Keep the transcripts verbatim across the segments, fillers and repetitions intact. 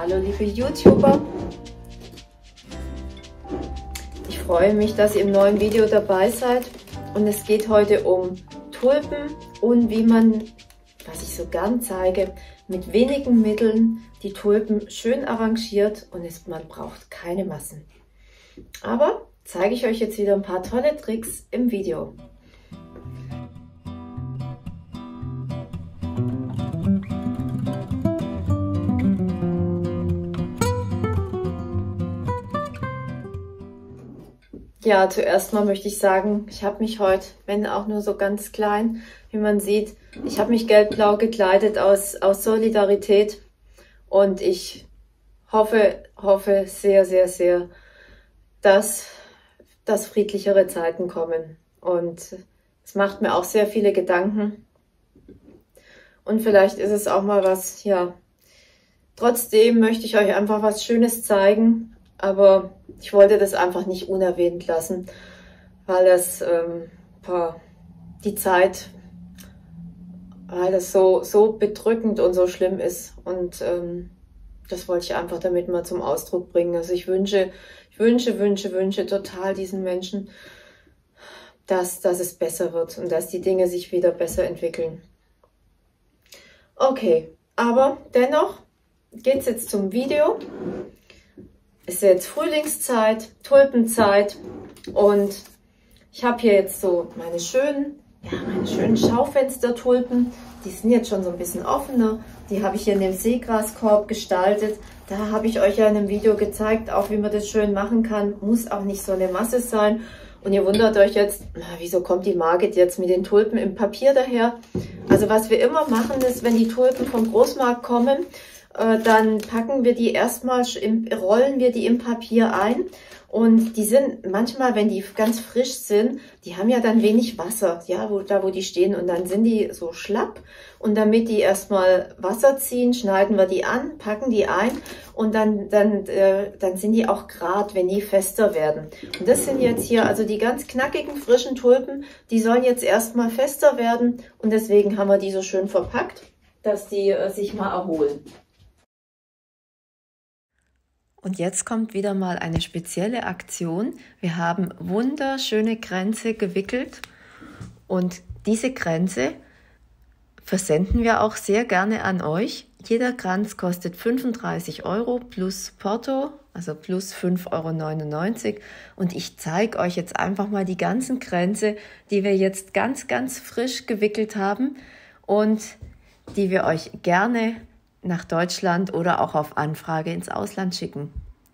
Hallo liebe YouTuber, ich freue mich, dass ihr im neuen Video dabei seid und es geht heute um Tulpen und wie man, was ich so gern zeige, mit wenigen Mitteln die Tulpen schön arrangiert und es, man braucht keine Massen. Aber zeige ich euch jetzt wieder ein paar tolle Tricks im Video. Ja, zuerst mal möchte ich sagen, ich habe mich heute, wenn auch nur so ganz klein, wie man sieht, ich habe mich gelb-blau gekleidet aus, aus Solidarität und ich hoffe, hoffe sehr, sehr, sehr, dass, dass friedlichere Zeiten kommen. Und es macht mir auch sehr viele Gedanken. Und vielleicht ist es auch mal was, ja, trotzdem möchte ich euch einfach was Schönes zeigen. Aber ich wollte das einfach nicht unerwähnt lassen, weil das ähm, boah, die Zeit, weil das so, so bedrückend und so schlimm ist. Und ähm, das wollte ich einfach damit mal zum Ausdruck bringen. Also ich wünsche, ich wünsche, wünsche, wünsche total diesen Menschen, dass, dass es besser wird und dass die Dinge sich wieder besser entwickeln. Okay, aber dennoch geht es jetzt zum Video. Es ist jetzt Frühlingszeit, Tulpenzeit und ich habe hier jetzt so meine schönen, ja, meine schönen Schaufenstertulpen. Die sind jetzt schon so ein bisschen offener. Die habe ich hier in dem Seegraskorb gestaltet. Da habe ich euch ja in einem Video gezeigt, auch wie man das schön machen kann. Muss auch nicht so eine Masse sein. Und ihr wundert euch jetzt, na, wieso kommt die Margit jetzt mit den Tulpen im Papier daher? Also was wir immer machen ist, wenn die Tulpen vom Großmarkt kommen, dann packen wir die erstmal, rollen wir die im Papier ein und die sind manchmal, wenn die ganz frisch sind, die haben ja dann wenig Wasser, ja, wo, da wo die stehen und dann sind die so schlapp und damit die erstmal Wasser ziehen, schneiden wir die an, packen die ein und dann, dann, äh, dann sind die auch gerade, wenn die fester werden. Und das sind jetzt hier also die ganz knackigen, frischen Tulpen, die sollen jetzt erstmal fester werden und deswegen haben wir die so schön verpackt, dass die äh, sich mal erholen. Und jetzt kommt wieder mal eine spezielle Aktion. Wir haben wunderschöne Kränze gewickelt und diese Kränze versenden wir auch sehr gerne an euch. Jeder Kranz kostet fünfunddreißig Euro plus Porto, also plus fünf Euro neunundneunzig. Und ich zeige euch jetzt einfach mal die ganzen Kränze, die wir jetzt ganz, ganz frisch gewickelt haben und die wir euch gerne nach Deutschland oder auch auf Anfrage ins Ausland schicken.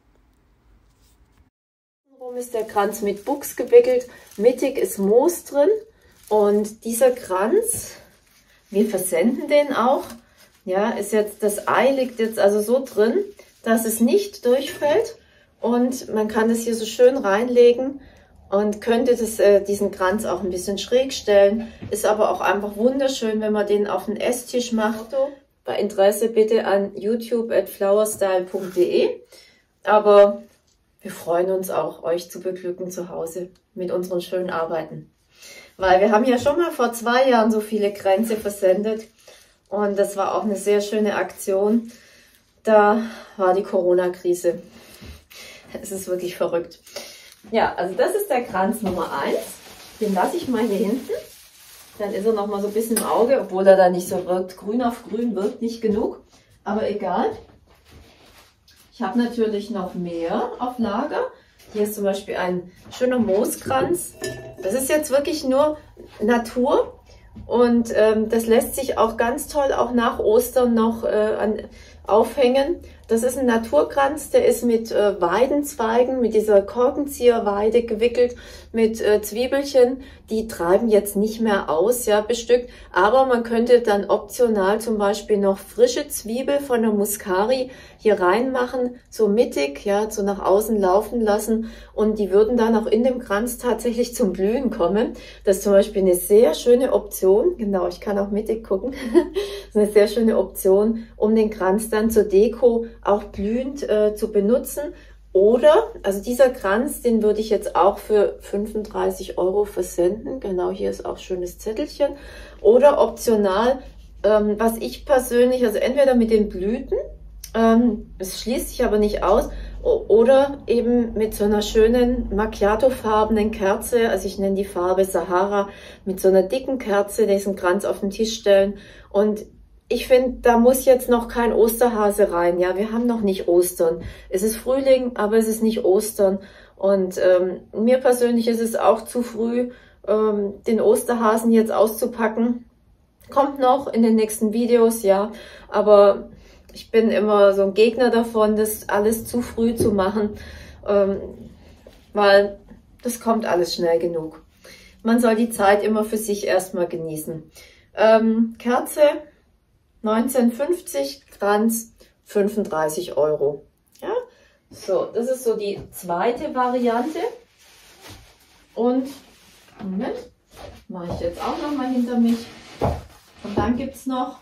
Warum ist der Kranz mit Buchs gewickelt? Mittig ist Moos drin und dieser Kranz, wir versenden den auch. Ja, ist jetzt, das Ei liegt jetzt also so drin, dass es nicht durchfällt und man kann das hier so schön reinlegen und könnte das, äh, diesen Kranz auch ein bisschen schräg stellen. Ist aber auch einfach wunderschön, wenn man den auf den Esstisch macht. Bei Interesse bitte an youtube at flowerstyle punkt de. Aber wir freuen uns auch, euch zu beglücken zu Hause mit unseren schönen Arbeiten. Weil wir haben ja schon mal vor zwei Jahren so viele Kränze versendet. Und das war auch eine sehr schöne Aktion. Da war die Corona-Krise. Es ist wirklich verrückt. Ja, also das ist der Kranz Nummer eins. Den lasse ich mal hier hinten. Dann ist er noch mal so ein bisschen im Auge, obwohl er da nicht so wirkt. Grün auf grün wirkt nicht genug, aber egal. Ich habe natürlich noch mehr auf Lager. Hier ist zum Beispiel ein schöner Mooskranz. Das ist jetzt wirklich nur Natur und ähm, das lässt sich auch ganz toll auch nach Ostern noch äh, an, aufhängen. Das ist ein Naturkranz, der ist mit äh, Weidenzweigen, mit dieser Korkenzieherweide gewickelt, mit äh, Zwiebelchen. Die treiben jetzt nicht mehr aus, ja, bestückt. Aber man könnte dann optional zum Beispiel noch frische Zwiebel von der Muscari hier reinmachen, so mittig, ja, so nach außen laufen lassen. Und die würden dann auch in dem Kranz tatsächlich zum Blühen kommen. Das ist zum Beispiel eine sehr schöne Option. Genau, ich kann auch mittig gucken. Das ist eine sehr schöne Option, um den Kranz dann zur Deko auch blühend äh, zu benutzen. Oder, also dieser Kranz, den würde ich jetzt auch für fünfunddreißig Euro versenden. Genau, hier ist auch schönes Zettelchen. Oder optional, ähm, was ich persönlich, also entweder mit den Blüten, Ähm, es schließt sich aber nicht aus. Oder eben mit so einer schönen Macchiato-farbenen Kerze, also ich nenne die Farbe Sahara, mit so einer dicken Kerze diesen Kranz auf den Tisch stellen. Und ich finde, da muss jetzt noch kein Osterhase rein. Ja, wir haben noch nicht Ostern. Es ist Frühling, aber es ist nicht Ostern. Und ähm, mir persönlich ist es auch zu früh, ähm, den Osterhasen jetzt auszupacken. Kommt noch in den nächsten Videos, ja, aber ich bin immer so ein Gegner davon, das alles zu früh zu machen, ähm, weil das kommt alles schnell genug. Man soll die Zeit immer für sich erstmal genießen. Ähm, Kerze neunzehn fünfzig, Kranz fünfunddreißig Euro. Ja? So, das ist so die zweite Variante. Und, Moment, mache ich jetzt auch noch mal hinter mich. Und dann gibt es noch,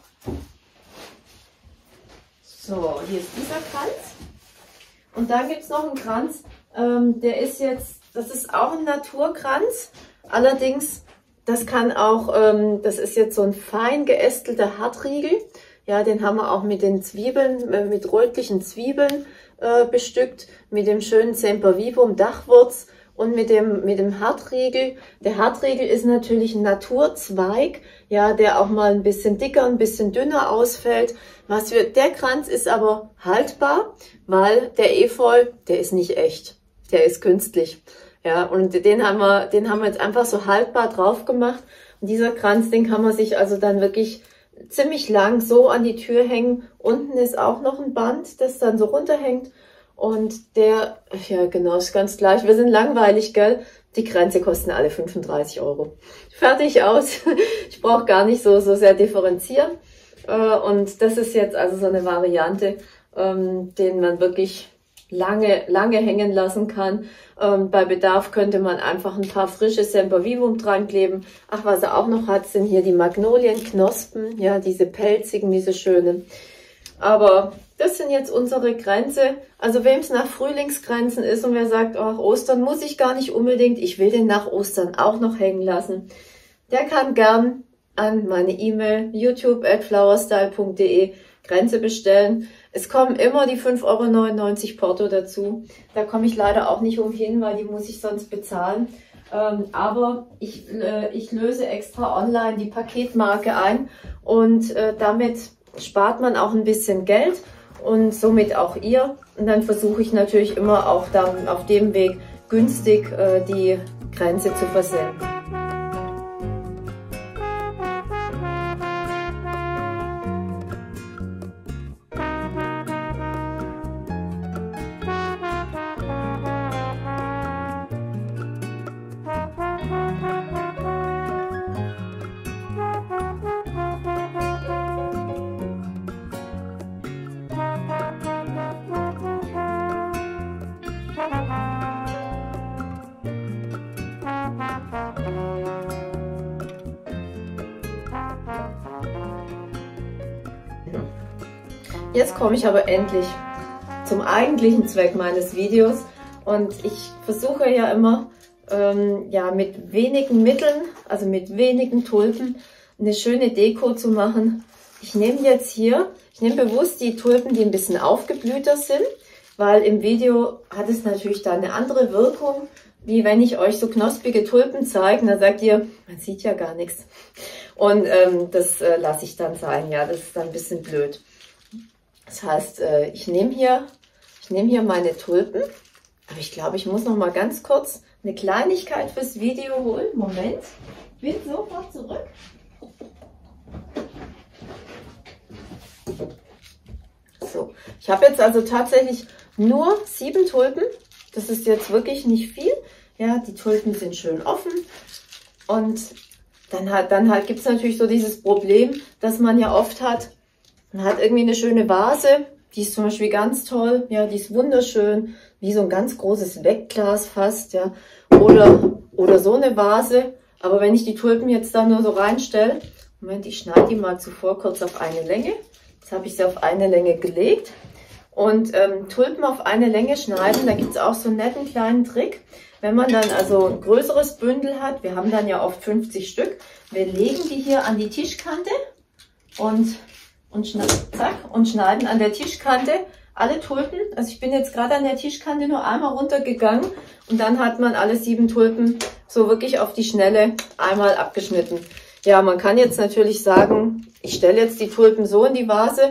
so, hier ist dieser Kranz. Und dann gibt es noch einen Kranz, ähm, der ist jetzt, das ist auch ein Naturkranz. Allerdings, das kann auch, ähm, das ist jetzt so ein fein geästelter Hartriegel. Ja, den haben wir auch mit den Zwiebeln, äh, mit rötlichen Zwiebeln äh, bestückt, mit dem schönen Sempervivum Dachwurz und mit dem, mit dem Hartriegel. Der Hartriegel ist natürlich ein Naturzweig, ja, der auch mal ein bisschen dicker, ein bisschen dünner ausfällt. Was für, der Kranz ist aber haltbar, weil der Efeu, der ist nicht echt, der ist künstlich. Ja, und den haben wir, den haben wir jetzt einfach so haltbar drauf gemacht. Und dieser Kranz, den kann man sich also dann wirklich ziemlich lang so an die Tür hängen. Unten ist auch noch ein Band, das dann so runterhängt. Und der, ja genau, ist ganz gleich. Wir sind langweilig, gell? Die Kränze kosten alle fünfunddreißig Euro. Fertig aus. Ich brauche gar nicht so, so sehr differenzieren. Und das ist jetzt also so eine Variante, den man wirklich lange, lange hängen lassen kann. Ähm, bei Bedarf könnte man einfach ein paar frische Sempervivum dran kleben. Ach, was er auch noch hat, sind hier die Magnolienknospen, ja, diese pelzigen, diese schönen. Aber das sind jetzt unsere Kränze. Also wem es nach Frühlingskränzen ist und wer sagt, ach, Ostern muss ich gar nicht unbedingt, ich will den nach Ostern auch noch hängen lassen, der kann gern an meine E-Mail youtube at flowerstyle punkt de Kränze bestellen. Es kommen immer die fünf Euro neunundneunzig Porto dazu. Da komme ich leider auch nicht umhin, weil die muss ich sonst bezahlen. Ähm, aber ich, äh, ich löse extra online die Paketmarke ein und äh, damit spart man auch ein bisschen Geld und somit auch ihr. Und dann versuche ich natürlich immer auch dann auf dem Weg günstig äh, die Kränze zu versenden. Jetzt komme ich aber endlich zum eigentlichen Zweck meines Videos und ich versuche ja immer ähm, ja, mit wenigen Mitteln, also mit wenigen Tulpen, eine schöne Deko zu machen. Ich nehme jetzt hier, ich nehme bewusst die Tulpen, die ein bisschen aufgeblühter sind, weil im Video hat es natürlich da eine andere Wirkung, wie wenn ich euch so knospige Tulpen zeige, dann sagt ihr, man sieht ja gar nichts. Und ähm, das äh, lasse ich dann sein, ja, das ist dann ein bisschen blöd. Das heißt, äh, ich nehme hier, ich nehme hier meine Tulpen, aber ich glaube, ich muss noch mal ganz kurz eine Kleinigkeit fürs Video holen. Moment, ich bin sofort zurück. So, ich habe jetzt also tatsächlich nur sieben Tulpen. Das ist jetzt wirklich nicht viel. Ja, die Tulpen sind schön offen. Und dann halt, dann halt gibt es natürlich so dieses Problem, dass man ja oft hat, man hat irgendwie eine schöne Vase, die ist zum Beispiel ganz toll, ja, die ist wunderschön, wie so ein ganz großes Wegglas fast, ja, oder, oder so eine Vase. Aber wenn ich die Tulpen jetzt da nur so reinstelle, Moment, ich schneide die mal zuvor kurz auf eine Länge. Jetzt habe ich sie auf eine Länge gelegt. Und ähm, Tulpen auf eine Länge schneiden, da gibt es auch so einen netten kleinen Trick. Wenn man dann also ein größeres Bündel hat, wir haben dann ja oft fünfzig Stück, wir legen die hier an die Tischkante und und, schneid, zack, und schneiden an der Tischkante alle Tulpen. Also ich bin jetzt gerade an der Tischkante nur einmal runtergegangen und dann hat man alle sieben Tulpen so wirklich auf die Schnelle einmal abgeschnitten. Ja, man kann jetzt natürlich sagen, ich stelle jetzt die Tulpen so in die Vase.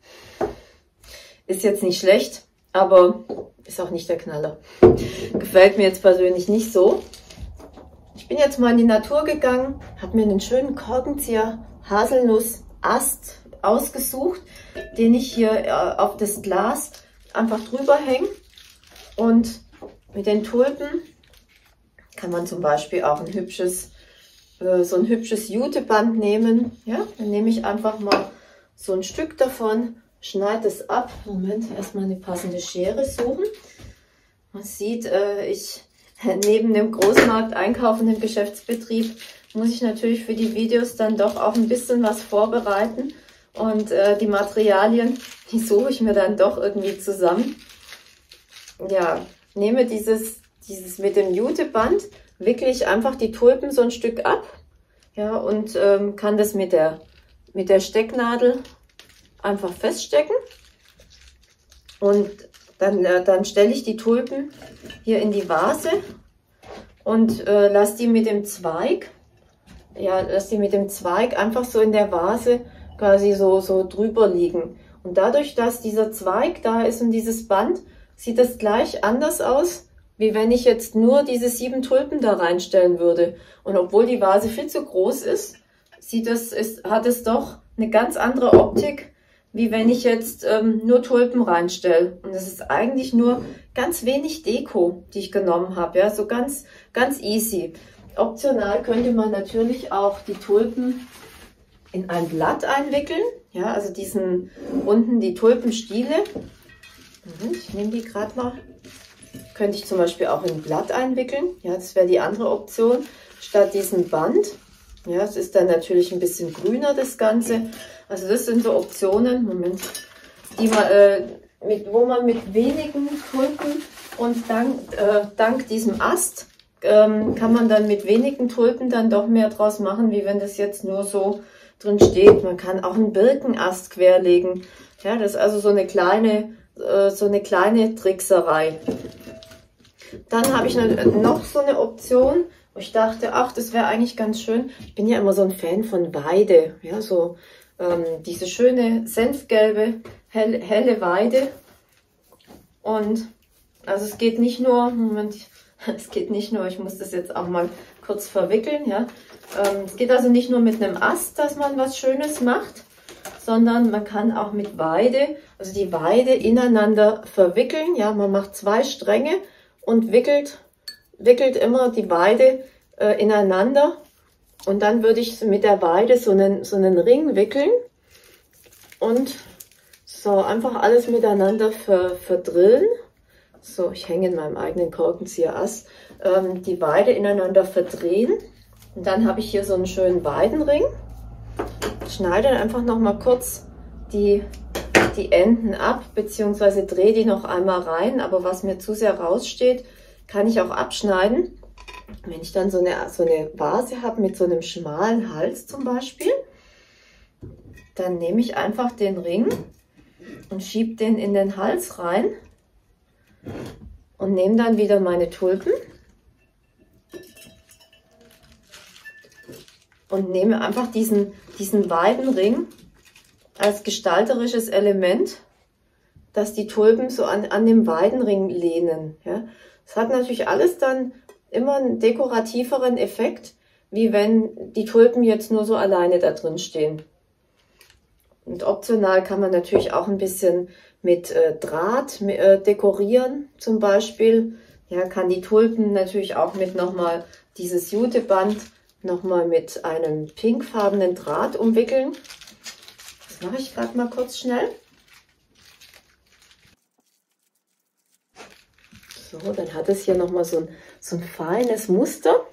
Ist jetzt nicht schlecht, aber ist auch nicht der Knaller. Gefällt mir jetzt persönlich nicht so. Ich bin jetzt mal in die Natur gegangen, habe mir einen schönen Korkenzieher Haselnuss-Ast ausgesucht, den ich hier äh, auf das Glas einfach drüber hänge. Und mit den Tulpen kann man zum Beispiel auch ein hübsches, äh, so ein hübsches Juteband nehmen. Ja, dann nehme ich einfach mal so ein Stück davon, schneide es ab. Moment, erstmal eine passende Schere suchen. Man sieht, äh, ich neben dem Großmarkt einkaufen im Geschäftsbetrieb muss ich natürlich für die Videos dann doch auch ein bisschen was vorbereiten. Und äh, die Materialien, die suche ich mir dann doch irgendwie zusammen. Ja, nehme dieses, dieses mit dem Juteband, wickle ich einfach die Tulpen so ein Stück ab. Ja, und ähm, kann das mit der, mit der Stecknadel einfach feststecken. Und dann, äh, dann stelle ich die Tulpen hier in die Vase und äh, lasse die mit dem Zweig, ja, lasse die mit dem Zweig einfach so in der Vase quasi so, so drüber liegen. Und dadurch, dass dieser Zweig da ist und dieses Band, sieht das gleich anders aus, wie wenn ich jetzt nur diese sieben Tulpen da reinstellen würde. Und obwohl die Vase viel zu groß ist, sieht das, ist, hat es doch eine ganz andere Optik, wie wenn ich jetzt ähm, nur Tulpen reinstelle. Und es ist eigentlich nur ganz wenig Deko, die ich genommen habe. Ja, so ganz, ganz easy. Optional könnte man natürlich auch die Tulpen in ein Blatt einwickeln. Ja, also diesen unten die Tulpenstiele. Moment, ich nehme die gerade mal. Könnte ich zum Beispiel auch in ein Blatt einwickeln. Ja, das wäre die andere Option. Statt diesem Band. Ja, es ist dann natürlich ein bisschen grüner, das Ganze. Also das sind so Optionen, Moment, die man, äh, mit, wo man mit wenigen Tulpen und dank, äh, dank diesem Ast ähm, kann man dann mit wenigen Tulpen dann doch mehr draus machen, wie wenn das jetzt nur so drin steht. Man kann auch einen Birkenast querlegen. Ja, das ist also so eine kleine, äh, so eine kleine Trickserei. Dann habe ich noch so eine Option, wo ich dachte, ach, das wäre eigentlich ganz schön. Ich bin ja immer so ein Fan von Weide, ja, so ähm, diese schöne senfgelbe, hell, helle Weide. Und also es geht nicht nur, Moment, es geht nicht nur, ich muss das jetzt auch mal kurz verwickeln, ja. Ähm, es geht also nicht nur mit einem Ast, dass man was Schönes macht, sondern man kann auch mit Weide, also die Weide ineinander verwickeln, ja. Man macht zwei Stränge und wickelt, wickelt immer die Weide äh, ineinander. Und dann würde ich mit der Weide so einen, so einen Ring wickeln und so einfach alles miteinander ver, verdrillen. So, ich hänge in meinem eigenen Korkenzieher-Ast. Ähm, die Weide ineinander verdrehen. Und dann habe ich hier so einen schönen Weidenring. Schneide einfach noch mal kurz die, die Enden ab, beziehungsweise drehe die noch einmal rein. Aber was mir zu sehr raussteht, kann ich auch abschneiden. Wenn ich dann so eine, so eine Vase habe mit so einem schmalen Hals zum Beispiel, dann nehme ich einfach den Ring und schiebe den in den Hals rein und nehme dann wieder meine Tulpen und nehme einfach diesen, diesen Weidenring als gestalterisches Element, dass die Tulpen so an, an dem Weidenring lehnen. Ja. Das hat natürlich alles dann immer einen dekorativeren Effekt, wie wenn die Tulpen jetzt nur so alleine da drin stehen. Und optional kann man natürlich auch ein bisschen mit äh, Draht äh, dekorieren, zum Beispiel. Ja, kann die Tulpen natürlich auch mit nochmal dieses Juteband nochmal mit einem pinkfarbenen Draht umwickeln. Das mache ich gerade mal kurz schnell. So, dann hat es hier nochmal so ein, so ein feines Muster.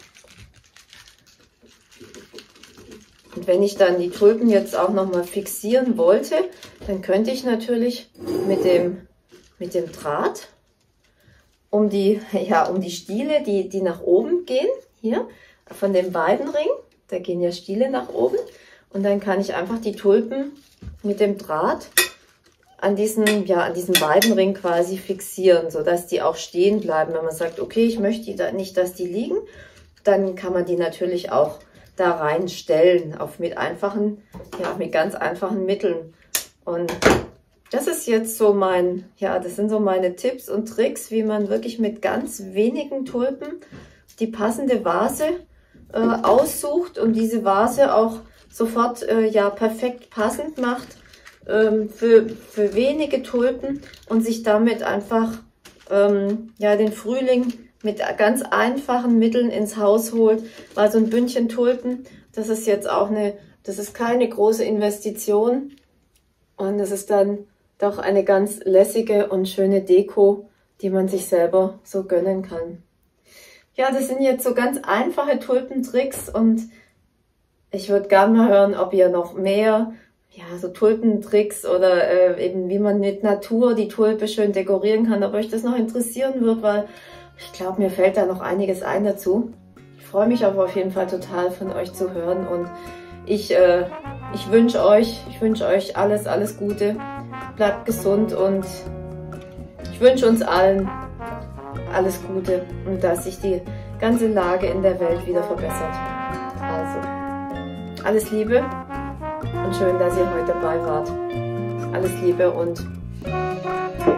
Und wenn ich dann die Tulpen jetzt auch nochmal fixieren wollte, dann könnte ich natürlich mit dem, mit dem Draht um die, ja, um die Stiele, die, die nach oben gehen, hier von dem Weidenring, da gehen ja Stiele nach oben, und dann kann ich einfach die Tulpen mit dem Draht an diesen, ja, an diesen Weidenring quasi fixieren, sodass die auch stehen bleiben. Wenn man sagt, okay, ich möchte da nicht, dass die liegen, dann kann man die natürlich auch da reinstellen, auf mit einfachen, ja, mit ganz einfachen Mitteln. Und das ist jetzt so mein, ja, das sind so meine Tipps und Tricks, wie man wirklich mit ganz wenigen Tulpen die passende Vase äh, aussucht und diese Vase auch sofort, äh, ja, perfekt passend macht Für, für wenige Tulpen und sich damit einfach ähm, ja, den Frühling mit ganz einfachen Mitteln ins Haus holt. Weil so ein Bündchen Tulpen, das ist jetzt auch eine, das ist keine große Investition und das ist dann doch eine ganz lässige und schöne Deko, die man sich selber so gönnen kann. Ja, das sind jetzt so ganz einfache Tulpentricks und ich würde gerne mal hören, ob ihr noch mehr ja, so Tulpentricks oder äh, eben wie man mit Natur die Tulpe schön dekorieren kann, ob euch das noch interessieren wird, weil ich glaube, mir fällt da noch einiges ein dazu. Ich freue mich aber auf jeden Fall total von euch zu hören und ich, äh, ich wünsche euch, ich wünsche euch alles, alles Gute, bleibt gesund und ich wünsche uns allen alles Gute und dass sich die ganze Lage in der Welt wieder verbessert. Also, alles Liebe. Und schön, dass ihr heute dabei wart. Alles Liebe und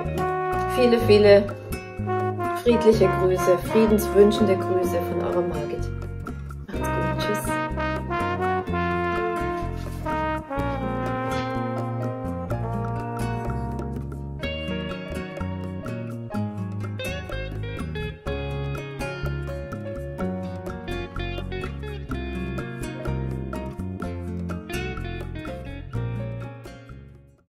viele, viele friedliche Grüße, friedenswünschende Grüße von eurer Margit.